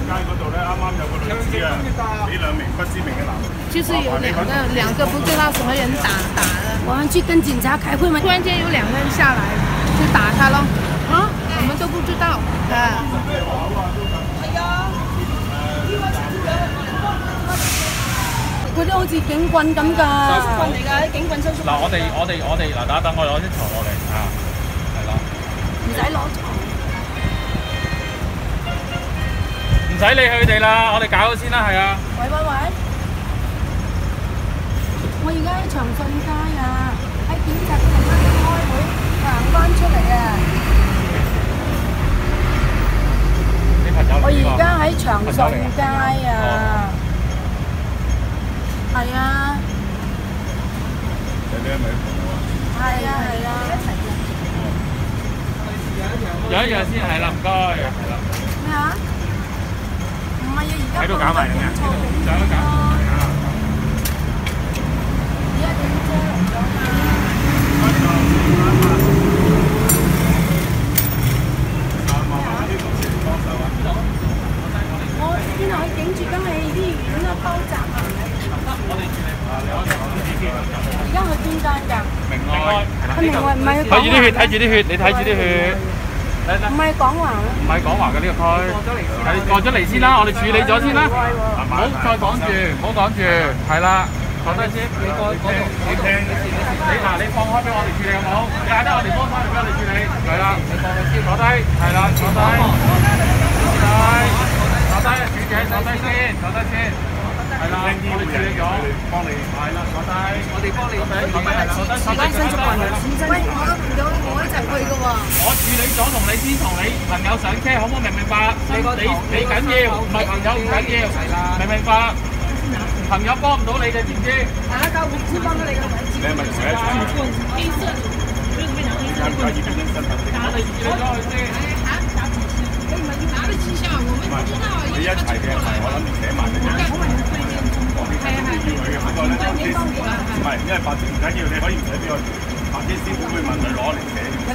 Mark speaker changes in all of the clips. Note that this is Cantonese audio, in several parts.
Speaker 1: 嗰度咧，啱啱有個女子啊，俾2名不知名嘅男人。
Speaker 2: 就是有兩個不知道什麼人打的。我們去跟警察開會嘛，突然間有2個人下來就打他咯。啊，我們都不知道。啊。係啊。嗰啲好似警棍咁㗎。收縮棍嚟㗎，啲警棍收縮。
Speaker 3: 嗱，我哋嗱，等我攞啲床落嚟啊，係啦。
Speaker 2: 唔使攞床。
Speaker 3: 唔使理佢哋啦，我哋搞咗先啦，係啊。
Speaker 2: 喂，我而家喺長順街啊，喺檢察嗰度開會，行翻出嚟啊！我而家喺長順街啊，係啊。
Speaker 1: 你係咪朋友啊？
Speaker 2: 係啊，一齊嘅。
Speaker 3: 有一樣先係啦，唔該，係啦。
Speaker 2: 咩啊？唔係啊，而家
Speaker 3: 喺度搞埋嘅，上都搞。
Speaker 2: 而家警車嚟咗嘛？我邊度去警署？梗係啲院啊，包紮啊！而家去邊間㗎？
Speaker 3: 明愛。
Speaker 2: 明愛唔係去
Speaker 3: 睇住啲血，睇住啲血，你睇住啲血。
Speaker 2: 唔係廣華啊？
Speaker 3: 唔係廣華嘅呢個區，係過咗嚟先啦，我哋處理咗先啦，唔好再講住，唔好講住，係啦，坐低先，你過嗰度，你嗱你放開俾我哋處理好唔好？你嗌得我哋幫手嚟俾我哋處理，係啦，你放低先，坐低，係啦，坐低，坐低，主席坐低先，坐低先。係啦，我哋處理咗，幫你係啦，坐低，我哋幫你坐低，坐低，
Speaker 2: 新竹運喂，我一齊去嘅喎。
Speaker 3: 我處理咗同你先同你朋友上車，可唔可明唔明白？你緊要，唔係朋友唔緊要，明唔明白？朋友幫唔到你嘅，知唔知？
Speaker 2: 打交會先幫到你嘅。
Speaker 1: 你係咪同佢一齊？
Speaker 2: 黑色，
Speaker 1: 介唔介意俾張身份證？
Speaker 3: 我哋處理咗佢先。
Speaker 2: 你唔係要打得之下，我們不知道。
Speaker 1: 你一齊嘅，我諗住寫埋嘅。唔係，因為白紙唔緊要，你可以唔使俾我，白紙師傅會問佢攞嚟寫。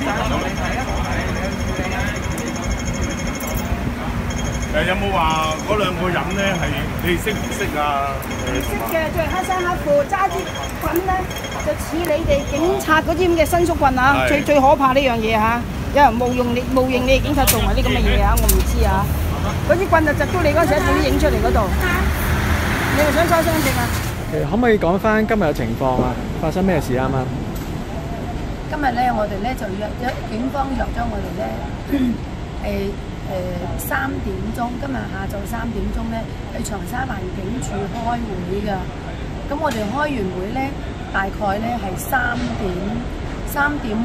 Speaker 1: 有冇話嗰2個人咧係你哋識唔識啊？
Speaker 2: 識嘅，着黑衫黑褲，揸支棍咧就似你哋警察嗰啲咁嘅伸縮棍啊！最可怕呢樣嘢嚇，有人冒認你警察做埋啲咁嘅嘢啊！我唔知啊，嗰支棍就擲到你嗰陣時，俾影出嚟嗰度。你係想收身份證啊？
Speaker 4: 可唔可以講翻今日嘅情況啊？發生咩事啱啱？
Speaker 2: 今日咧，我哋咧就警方約咗我哋咧3點鐘，今日下晝3點鐘咧，喺長沙灣警署開會㗎。咁我哋開完會咧，大概咧係3點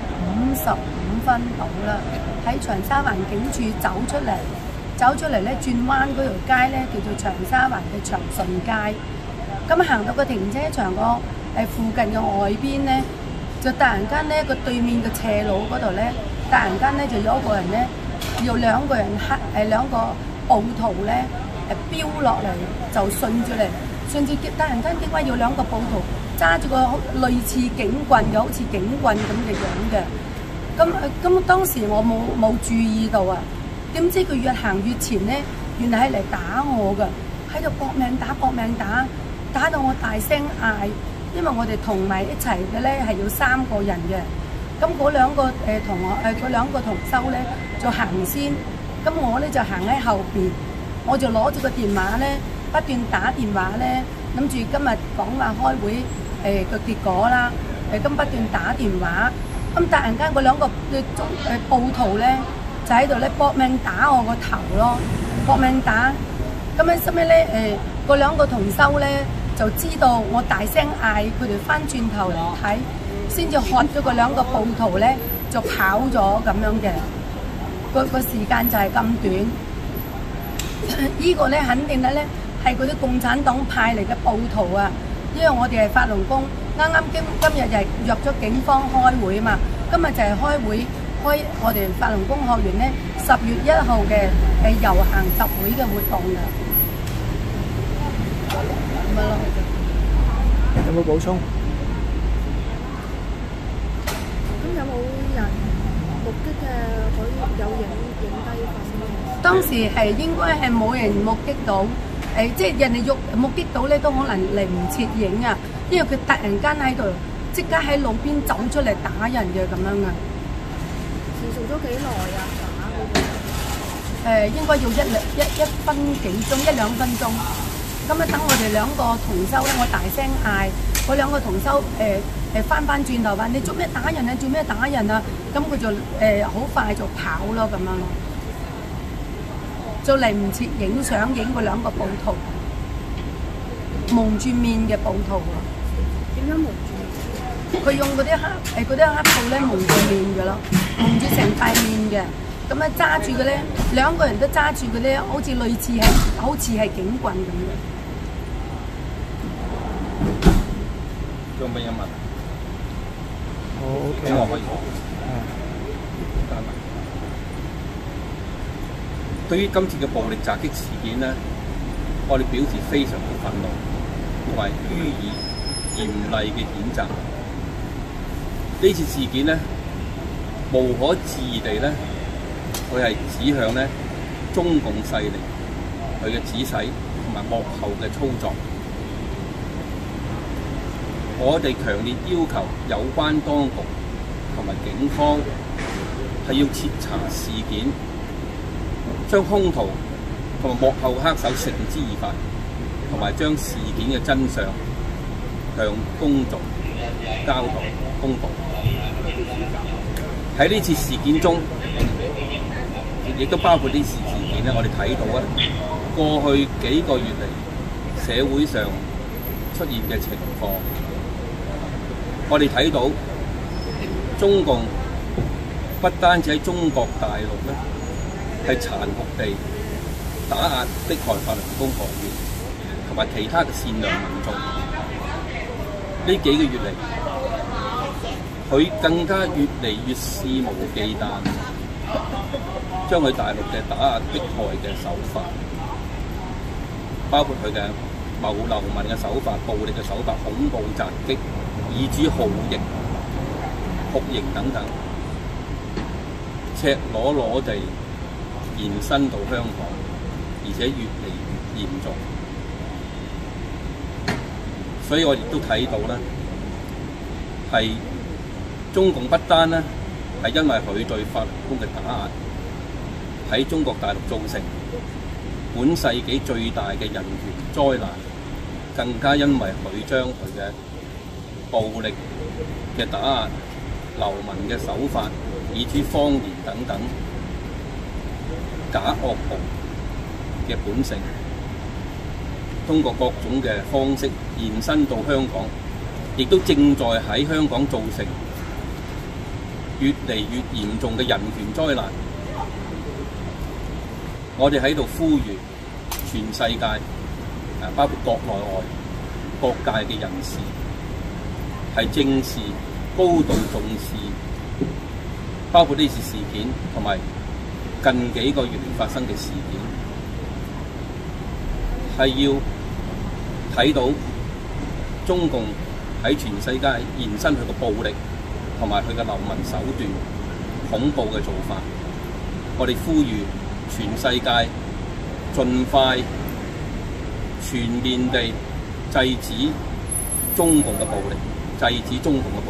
Speaker 2: 55分到啦。喺長沙灣警署走出嚟咧，轉彎嗰條街咧叫做長沙灣嘅長順街。咁行到個停車場個附近嘅外邊咧，就突然間咧個對面嘅斜路嗰度咧，突然間咧就有一個人咧。有2個人2個暴徒咧飆落嚟，就順住嚟，突然間點解有2個暴徒揸住個類似警棍，又好似警棍咁嘅樣嘅？咁當時我冇注意到啊，點知佢越行越前咧，原來係嚟打我㗎，喺度搏命打，打到我大聲嗌，因為我哋同埋一齊嘅咧係有3個人嘅。咁嗰2個同學嗰2個同修咧就行先，咁我咧就行喺後邊，我就攞住個電話咧不斷打電話咧，諗住今日講話開會個結果啦，咁不斷打電話，咁突然間嗰2個暴徒咧就喺度咧搏命打我個頭咯，搏命打，咁樣收尾咧嗰2個同修咧就知道我大聲嗌，佢哋翻轉頭嚟睇。先至喝咗嗰2個暴徒咧，就跑咗咁樣嘅，個時間就係咁短。呢個咧肯定咧係嗰啲共產黨派嚟嘅暴徒啊！因為我哋係法輪功，啱啱今日就係約咗警方開會啊嘛。今日就係開我哋法輪功學員咧10月1號嘅遊行集會嘅活動㗎。咪咯。
Speaker 4: 有冇補充？
Speaker 5: 有冇人目擊嘅可以有影低發生咩？
Speaker 2: 當當時係應該係冇人目擊到，即係人哋目擊到咧都可能嚟唔切影啊，因為佢突然間喺度即刻喺路邊走出嚟打人嘅咁樣啊。
Speaker 5: 持續咗幾耐啊？打嗰個？
Speaker 2: 應該要一分幾鐘1-2分鐘。咁啊，等我哋兩個同修咧，我大聲嗌，嗰兩個同修翻轉頭話：你做咩打人啊？做咩打人啊？咁佢就好快就跑咯咁樣咯，就嚟唔切影相影嗰兩個暴徒，蒙住面嘅暴徒啊！
Speaker 5: 點樣蒙住面？
Speaker 2: 佢用嗰啲黑布咧蒙住面嘅咯，蒙住成塊面嘅。咁樣揸住嘅咧，兩個人都揸住嘅咧，好似係警棍咁嘅。
Speaker 6: 仲有咩問？
Speaker 4: 好 OK。
Speaker 6: 我可以講。對於今次嘅暴力襲擊事件咧，我哋表示非常嘅憤怒，同埋予以嚴厲嘅譴責。呢次事件咧，無可置疑地咧，佢係指向咧中共勢力佢嘅指使同埋幕後嘅操作。我哋強烈要求有關當局同埋警方係要徹查事件，將兇徒同埋幕後黑手繩之以法，同埋將事件嘅真相向公眾交代公佈。喺呢次事件中，亦都包括呢次事件咧，我哋睇到啊，過去幾個月嚟社會上出現嘅情況，我哋睇到中共不單止喺中國大陸咧，係殘酷地打壓迫害法輪功學員同埋其他嘅善良民眾。呢幾個月嚟，佢更加越嚟越肆無忌憚，將佢大陸嘅打壓迫害嘅手法，包括佢嘅謀流民嘅手法、暴力嘅手法、恐怖襲擊，以至酷刑、酷刑等等，赤裸裸地延伸到香港，而且越嚟越嚴重。所以我亦都睇到咧，係中共不單咧係因為佢對法輪功嘅打壓，喺中國大陸造成本世紀最大嘅人權災難，更加因為佢將佢嘅暴力嘅打壓、流民嘅手法，以至謊言等等假惡暴嘅本性，通過各種嘅方式延伸到香港，亦都正在喺香港造成越嚟越嚴重嘅人權災難。我哋喺度呼籲全世界，包括國內外各界嘅人士，係正視、高度重視，包括呢次事件同埋近幾個月嚟發生嘅事件，係要睇到中共喺全世界延伸佢嘅暴力同埋佢嘅流民手段、恐怖嘅做法。我哋呼籲全世界盡快全面地制止中共嘅暴力，制止中共嘅暴力。